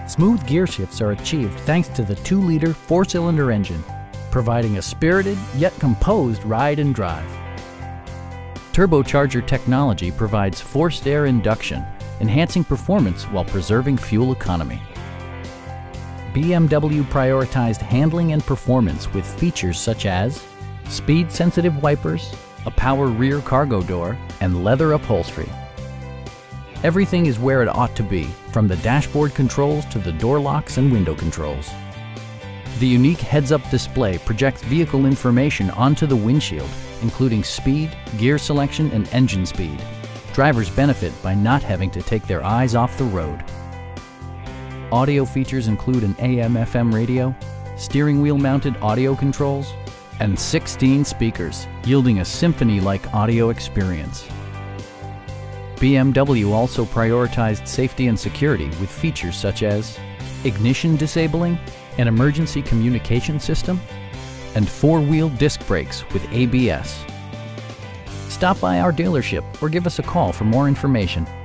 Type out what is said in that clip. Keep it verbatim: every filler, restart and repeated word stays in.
Smooth gear shifts are achieved thanks to the two liter four-cylinder engine, providing a spirited yet composed ride and drive. Turbocharger technology provides forced air induction, enhancing performance while preserving fuel economy. B M W prioritized handling and performance with features such as speed-sensitive wipers, a power rear cargo door, and leather upholstery. Everything is where it ought to be, from the dashboard controls to the door locks and window controls. The unique heads-up display projects vehicle information onto the windshield, including speed, gear selection, and engine speed. Drivers benefit by not having to take their eyes off the road. Audio features include an A M F M radio, steering wheel mounted audio controls, and sixteen speakers, yielding a symphony-like audio experience. B M W also prioritized safety and security with features such as ignition disabling, an emergency communication system, and four-wheel disc brakes with A B S. Stop by our dealership or give us a call for more information.